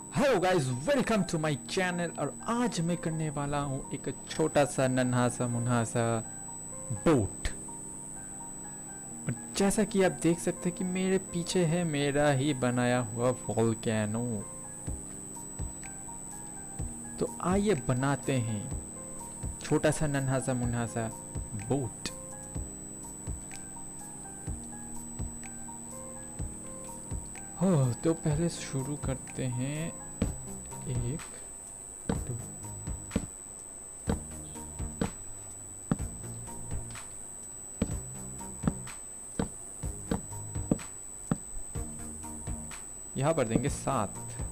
Hello guys, welcome to my channel. और आज मैं करने वाला हूँ एक छोटा सा नन्हा सा मुन्हा सा बोट। और जैसा कि आप देख सकते हैं कि मेरे पीछे है मेरा ही बनाया हुआ वोल्केनो। तो आइए बनाते हैं छोटा सा नन्हा सा मुन्हा सा बोट। हो तो पहले शुरू करते हैं। एक दो यहाँ पर देंगे 7।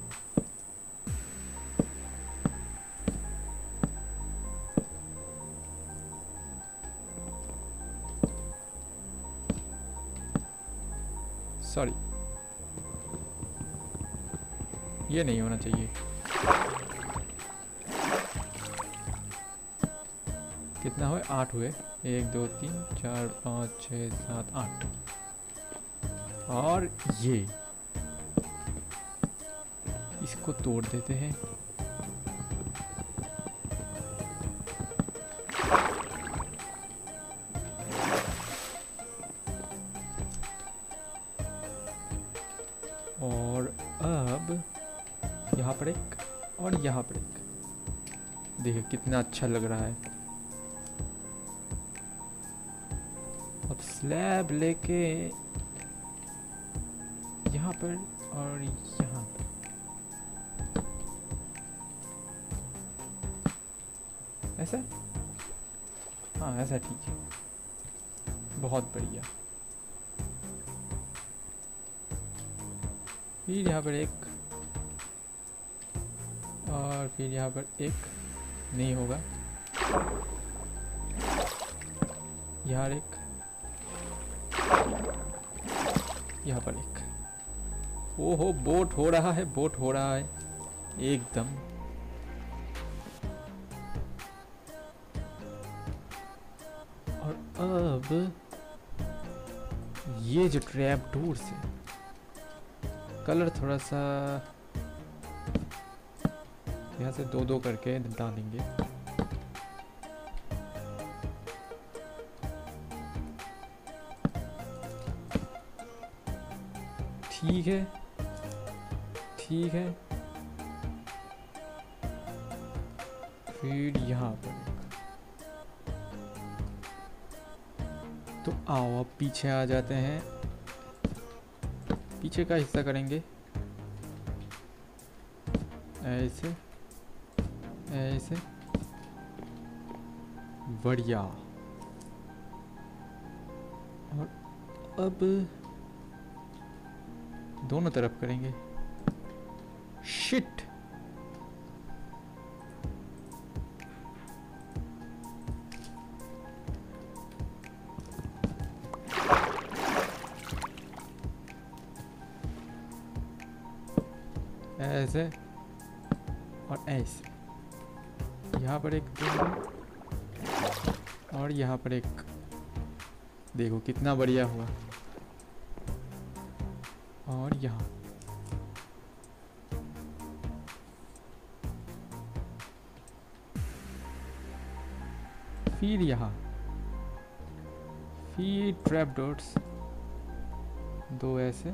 सॉरी, ये नहीं होना चाहिए। कितना हुए? 8 हुए। 1 2 3 4 5 6 7 8। और ये इसको तोड़ देते हैं। और अब यहाँ पर एक और यहाँ पर एक। देखिए कितना अच्छा लग रहा है। अब स्लैब लेके यहाँ पर और यहाँ पर ऐसा। हाँ ऐसा ठीक है, बहुत बढ़िया। फिर यहाँ पर एक और फिर यहाँ पर एक। नहीं होगा। यहाँ एक, यहाँ पर एक। ओहो, बोट हो रहा है, बोट हो रहा है एकदम। और अब ये जो ट्रैप डोर से कलर थोड़ा सा यहाँ से 2-2 करके डालेंगे। ठीक है, ठीक है। फिर यहाँ पर तो आओ अब पीछे आ जाते हैं। पीछे का हिस्सा करेंगे ऐसे ऐसे। बढ़िया। और अब दोनों तरफ करेंगे। शिट, ऐसे और ऐसे। यहाँ पर एक और यहाँ पर एक। देखो कितना बढ़िया हुआ। और यहाँ फिर यहाँ फिर ट्रैप डॉट्स 2 ऐसे।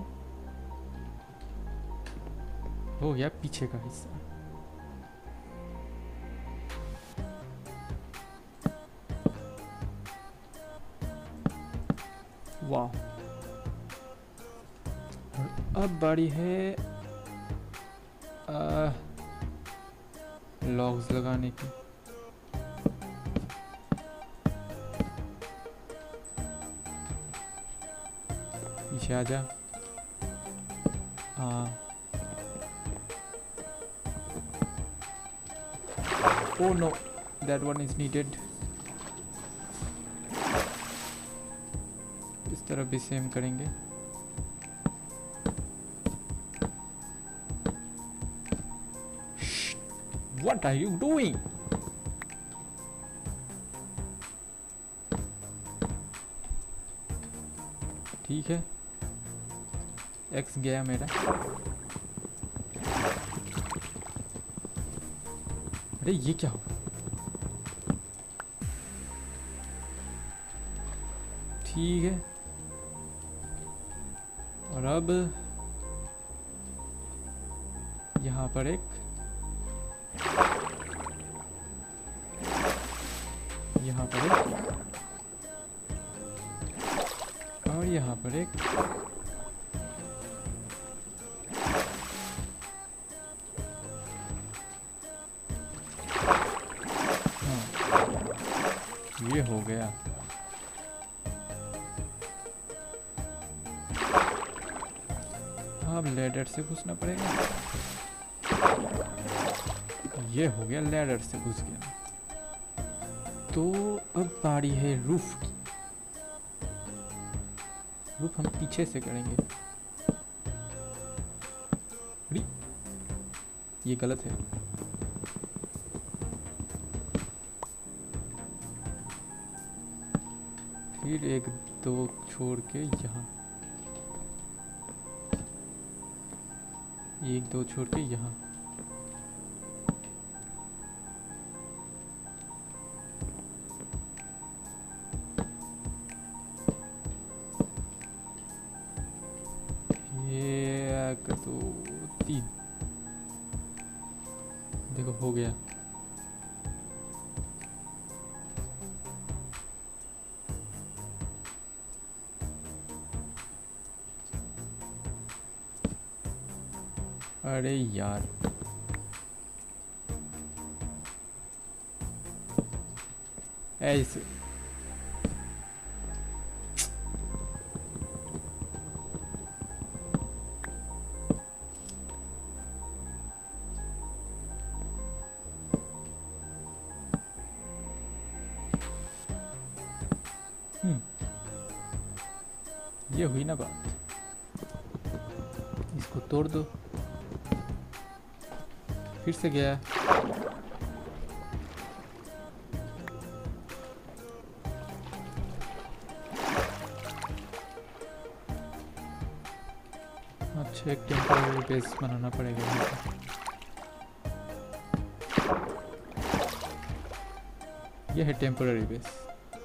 हो गया पीछे का हिस्सा। वाह। और अब बारी है लॉग्स लगाने की। पीछे आ जा। हाँ। Oh no, that one is needed. इस तरफ भी सेम करेंगे। What are you doing? ठीक है, एक्स गया मेरा। अरे ये क्या हुआ? ठीक है, और अब यहाँ पर एक, यहाँ पर एक, और यहाँ पर एक। हाँ, ये हो गया। अब लैडर से घुसना पड़ेगा। ये हो गया, लैडर से घुस गया। तो अब बारी है रूफ की। रूफ हम पीछे से करेंगे। अरे ये गलत है। फिर एक दो छोड़ के यहाँ, एक दो छोड़ के यहाँ। एक दो तीन, देखो हो गया। अरे यार, ऐसे ये हुई ना बात। इसको तोड़ दो। फिर से गया। अच्छा, एक टेम्पररी बेस बनाना पड़ेगा। यह है टेम्पररी बेस।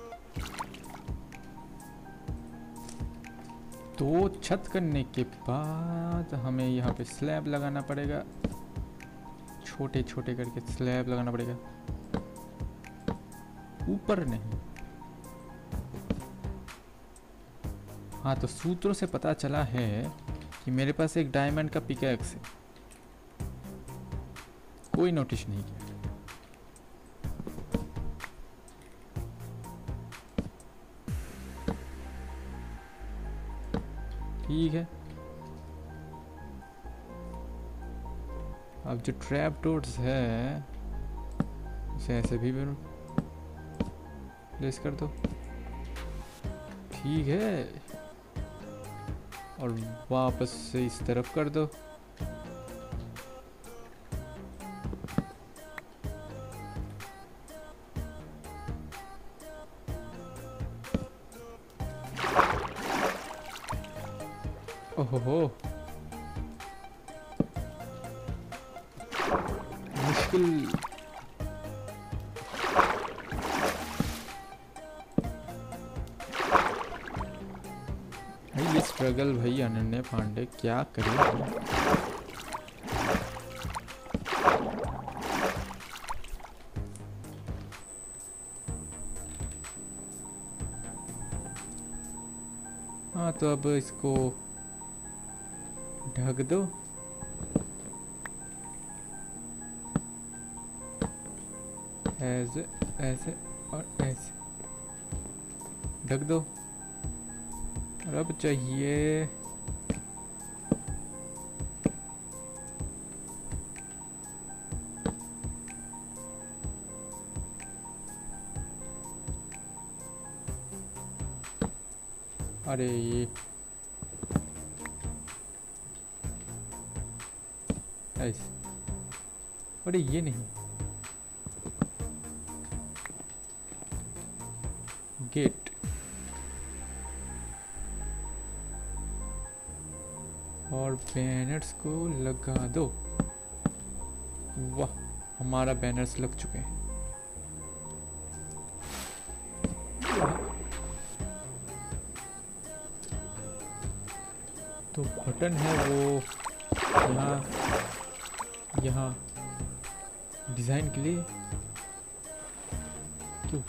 तो छत करने के बाद हमें यहाँ पे स्लैब लगाना पड़ेगा। छोटे छोटे करके स्लैब लगाना पड़ेगा, ऊपर नहीं। हाँ, तो सूत्रों से पता चला है कि मेरे पास एक डायमंड का पिकैक्स है। कोई नोटिस नहीं किया। ठीक है, अब जो ट्रैप डोर्स है उसे ऐसे भी प्लेस कर दो। ठीक है, और वापस से इस तरफ कर दो। ओहो, मुश्किल। भाई ये स्ट्रगल, भाई अनन्या पांडे क्या करे। हाँ, तो अब इसको ढक दो। ऐसे ऐसे और ऐसे ढक दो। और अब चाहिए अरे ये ऐसे, अरे ये नहीं, गेट। और बैनर्स को लगा दो। वाह, हमारा बैनर्स लग चुके हैं। तो बटन है वो यहाँ यहाँ डिज़ाइन के लिए क्यों?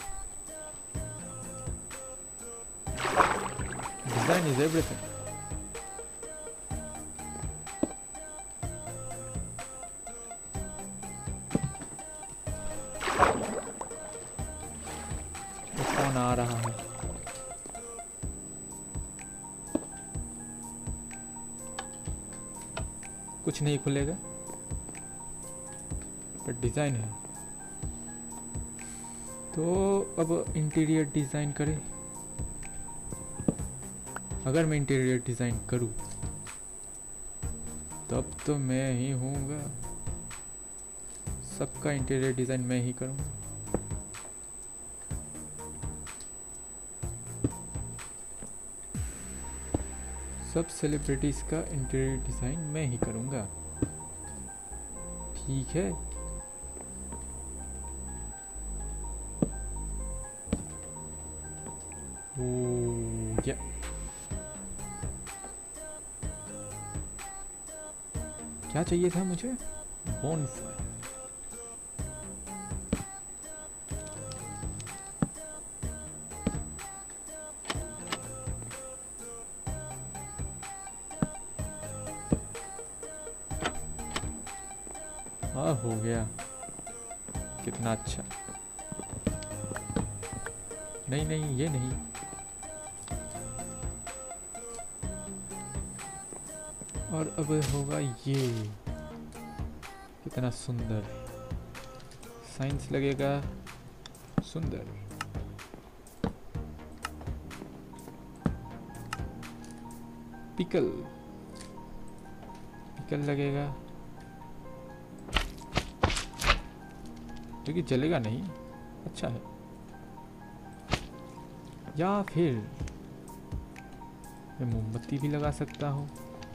Design is everything. कौन आ रहा है? कुछ नहीं खुलेगा पर डिज़ाइन है। तो अब इंटीरियर डिज़ाइन करें। अगर मैं इंटीरियर डिज़ाइन करूं तब तो मैं ही हूँगा। सबका इंटीरियर डिज़ाइन मैं ही करूँगा। सब सेलिब्रिटीज़ का इंटीरियर डिज़ाइन मैं ही करूँगा। ठीक है। या क्या चाहिए था मुझे? बोनफायर। हाँ हो गया। कितना अच्छा। नहीं नहीं ये नहीं। और अब होगा ये। कितना सुंदर साइंस लगेगा। सुंदर। पिकल पिकल लगेगा क्योंकि जलेगा नहीं। अच्छा है। या फिर मैं मोमबत्ती भी लगा सकता हूँ।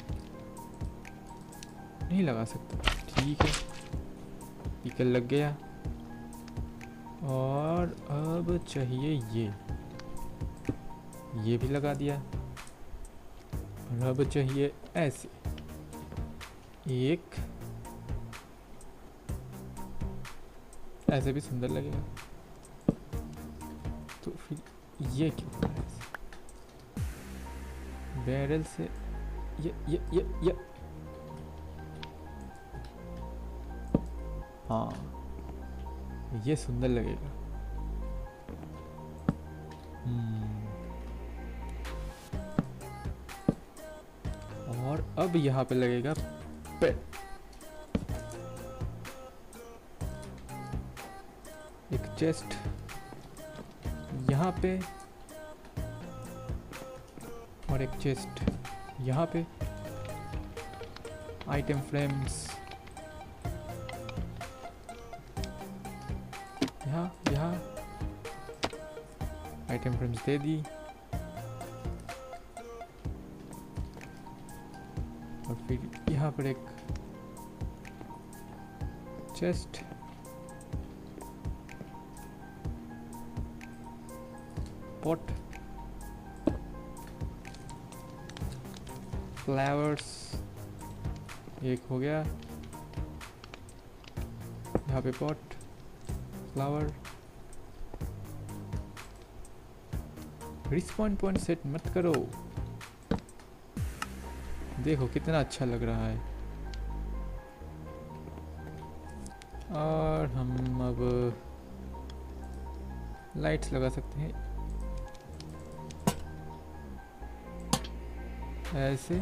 नहीं लगा सकता। ठीक है। पिकल लग गया। और अब चाहिए ये भी लगा दिया। और अब चाहिए ऐसे एक। ऐसे भी सुंदर लगेगा। तो फिर ये क्यों है? बैरल से ये हाँ ये सुंदर लगेगा। और अब यहाँ पे लगेगा पेन। एक चेस्ट यहाँ पे और एक चेस्ट यहाँ पे। आइटम फ्रेम्स यहाँ आइटम फ्रेम्स दे दी। और फिर यहाँ पर एक चेस्ट। पॉट फ्लावर्स एक हो गया। यहाँ पे pot flower. Respawn point set मत करो। देखो कितना अच्छा लग रहा है। और हम अब लाइट्स लगा सकते हैं ऐसे।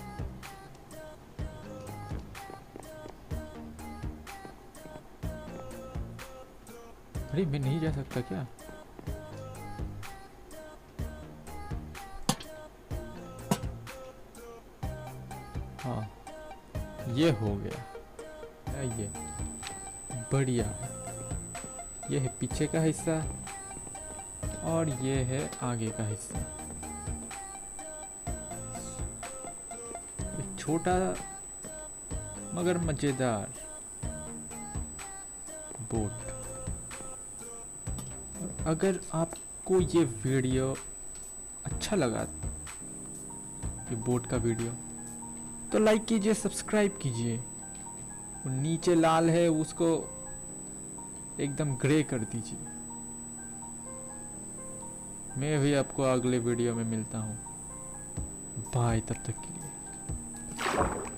अरे मैं नहीं जा सकता क्या? हाँ ये हो गया। ये बढ़िया है। ये है पीछे का हिस्सा और ये है आगे का हिस्सा। एक छोटा मगर मजेदार बोट। अगर आपको ये वीडियो अच्छा लगा, ये बोट का वीडियो, तो लाइक कीजिए, सब्सक्राइब कीजिए। वो नीचे लाल है उसको एकदम ग्रे कर दीजिए। मैं भी आपको अगले वीडियो में मिलता हूँ। बाय, तब तक के लिए।